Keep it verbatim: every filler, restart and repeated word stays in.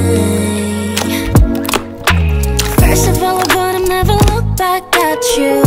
First of all, I would've never looked back at you.